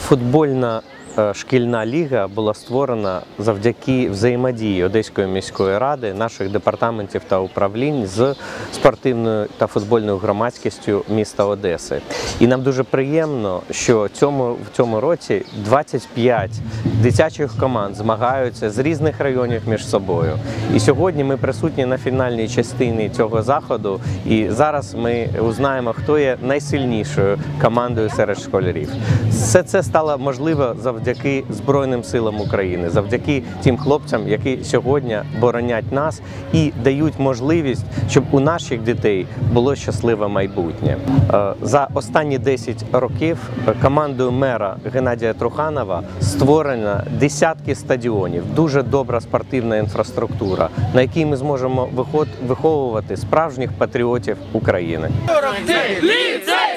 Футбольна шкільна ліга була створена завдяки взаємодії Одеської міської ради, наших департаментів та управлінь з спортивною та футбольною громадськістю міста Одеси. І нам дуже приємно, що в цьому році 25 дитячих команд змагаються з різних районів між собою. І сьогодні ми присутні на фінальній частині цього заходу, і зараз ми узнаємо, хто є найсильнішою командою серед школярів. Все це стало можливо завдяки Збройним силам України, завдяки тим хлопцям, які сьогодні боронять нас і дають можливість, щоб у наших дітей було щасливе майбутнє. За останні 10 років командою мера Геннадія Труханова створено десятки стадіонів, дуже добра спортивна інфраструктура, на якій ми зможемо виховувати справжніх патріотів України. Ліцей!